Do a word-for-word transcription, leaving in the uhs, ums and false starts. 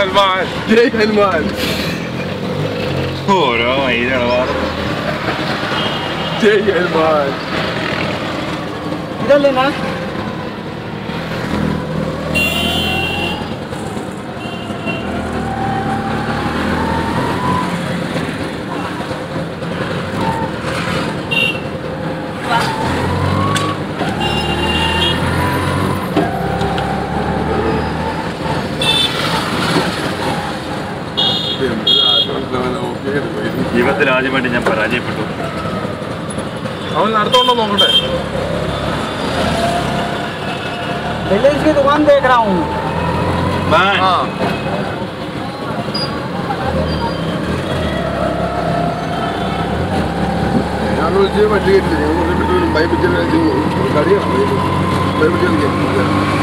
हनुमान जय हनुमान ഓരോ മയിലാണ് जय हनुमान इधर लेना ജീവിതത്തിൽ ആദ്യമായിട്ട് ഞാൻ പരാജയപ്പെട്ടു. അവൻ നടത്തോണ്ടോ നോക്കട്ടെ. पहले इसकी दुकान देख रहा हूँ मैं हाँ ഞാൻ വിളിച്ച് വണ്ടി കയറ്റില്ല. ഞാൻ പറഞ്ഞിട്ട് ഭയപ്പിച്ച ഗടിയാണ് ഭയപ്പിച്ച